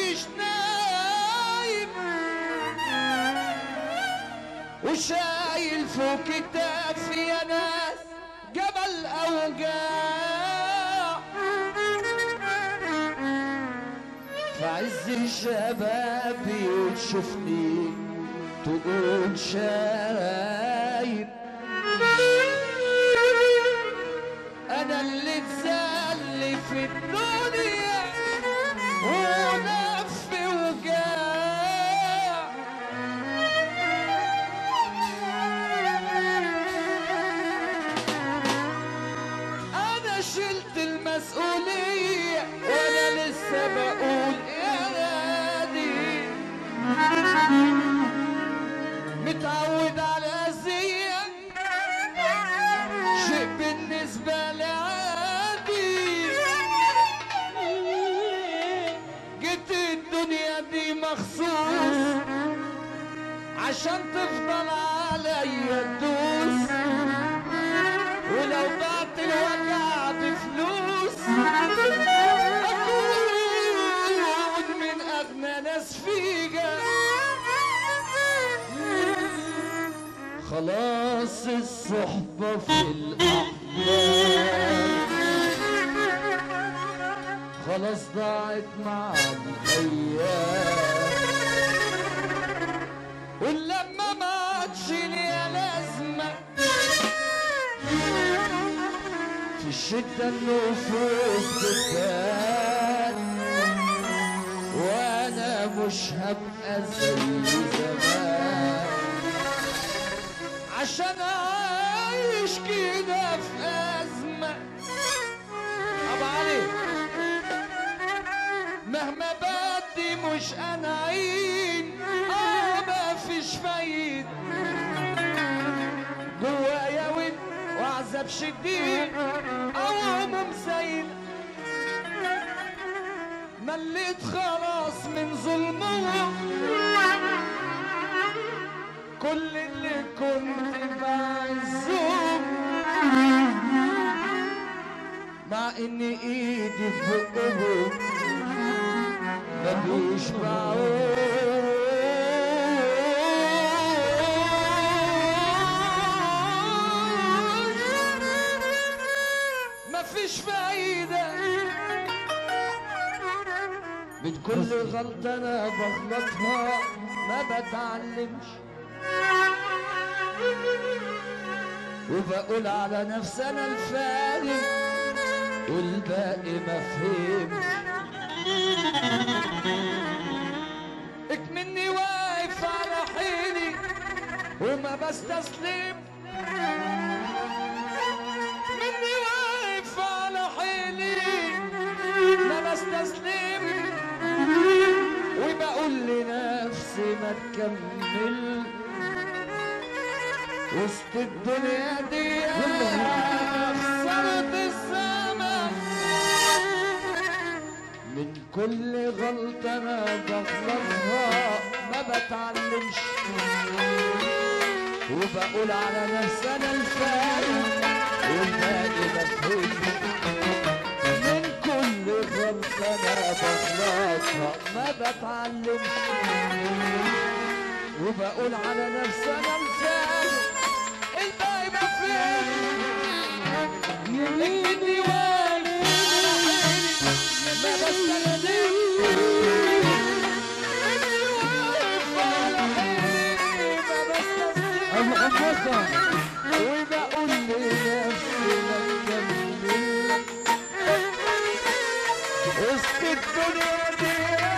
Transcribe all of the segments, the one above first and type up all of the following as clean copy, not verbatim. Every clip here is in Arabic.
عايش نايم وشايل فوق كتافي يا ناس جبل أوجاع في عز شبابي وتشوفني تقول شايب أنا اللي اتذل في الدنيا ولف وجاع أنا شلت المسؤولية وأنا لسه بقول يا نادي متعود على أذية شيء بالنسبة لي عادي جيت الدنيا دي مخصوص عشان تفضل عليا تدوس ولو ضاعت الوجع بفلوس أكون من أغنى ناس فيها خلاص الصحبة في الأحلام خلاص ضاعت مع الأيام واللمة ما عادش ليها لازمة في الشدة النفوس بتبان وأنا مش هبقى زي زمان عشان أعيش كده في أزمة أبو علي مهما بدي مش أنا عين مفيش فايد جوايا وين وعذاب شديد أو هموم زايد مليت خلاص من ظلمهم كل اللي كنت بعزهم مع ان ايدي في بقهم ما بيشبعوش مفيش فايدة من كل غلطة انا بغلطها ما بتعلمش وبقول على نفسي انا الفاهم والباقي ما فهمش اكمني واقف على حيلي وما بستسلم مني واقف على حيلي ما بستسلم وبقول لنفسي ما تكمل وسط الدنيا دي خسرت الزمن من كل غلطة أنا بغلطها ما بتعلمش وبقول على نفسي أنا الفارق والباقي مفهومش من كل غلطة أنا بغلطها ما بتعلمش وبقول على نفسي أنا الفارق الباقي مفهومش إني واقف على حيلي ما بستسلم وبقول لنفسي ما تكمل وسط الدنيا دي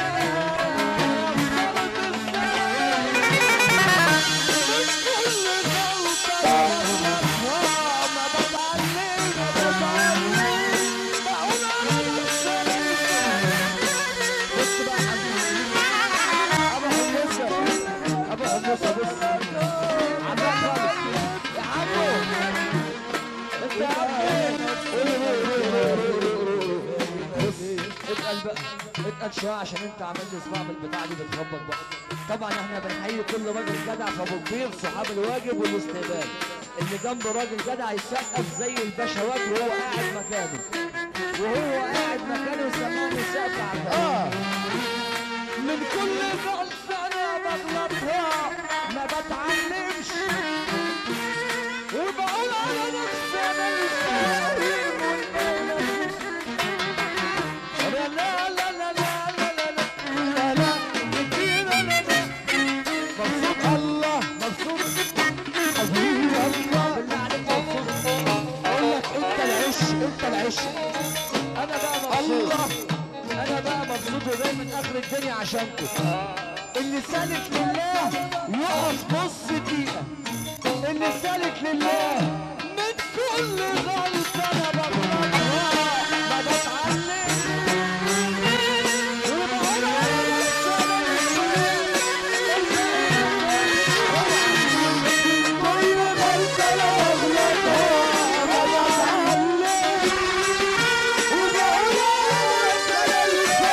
اتقل شويه عشان انت عمال تسمع بالبتاع دي بتخبط بقى. طبعا احنا بنحيي كل راجل جدع في ابو كبير صحاب الواجب والاستقبال اللي جنبه راجل جدع يسقف زي الباشا واجب وهو قاعد مكانه وهو قاعد مكانه سمعني سقف على عشانكم. اللي سالك لله يقف نص دقيقة. اللي سالك لله من كل غلطة انا بغلطها ما بتعلم وبقول انا كل غلطة انا بغلطها ما بتعلم وبقول انا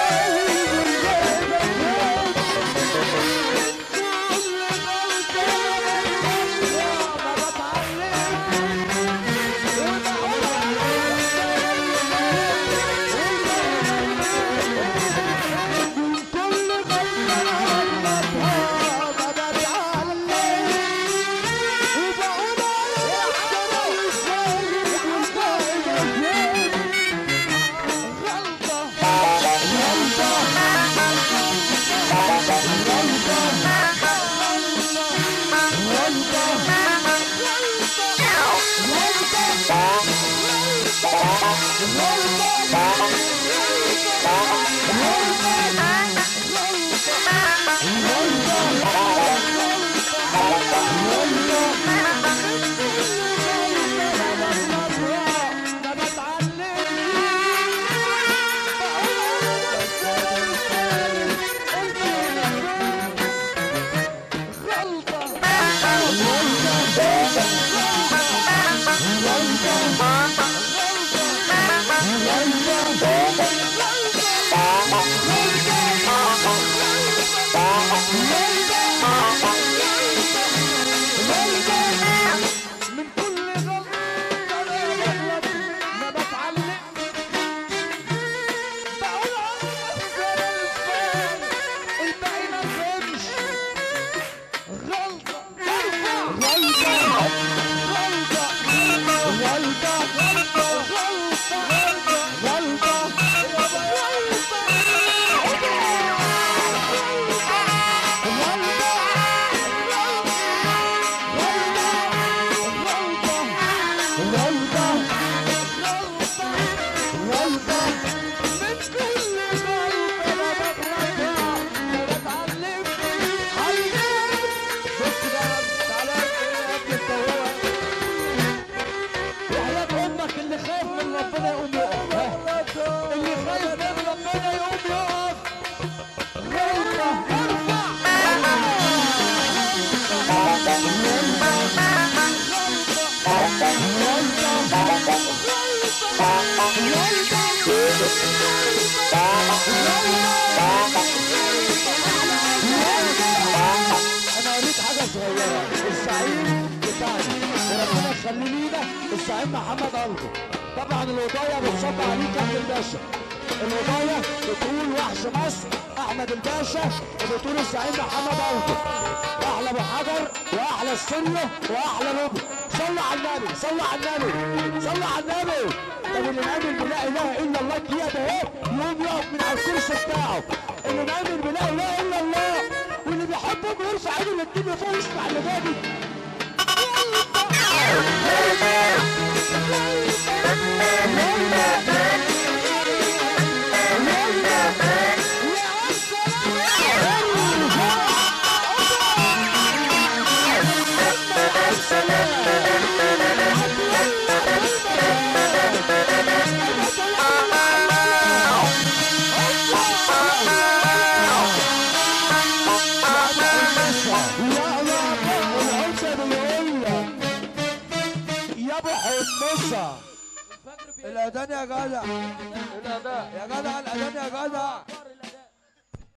قريت حاجة صغيرة. الزعيم بتاعنا وربنا يخلي لينا الزعيم محمد ألطو. طبعا الوضاية بتصب عليك يا أحمد الباشا. الوضاية بتقول وحش مصر أحمد الباشا وبتقول الزعيم محمد ألطو. أحلى أبو حجر وأحلى السنة وأحلى لبن. صلوا على النبي صلوا على النبي صلوا على النبي. طب اللي نعمل بلا إله إلا الله كده أهو يقوم يقف من على الكرسي بتاعه. اللي نعمل بلا إله إلا الله واللي بيحبهم يرفع ايده الاتنين لفوق يسمع اللي باقي. الأذان يا جدع، الأذان يا جدع، الأذان يا جدع.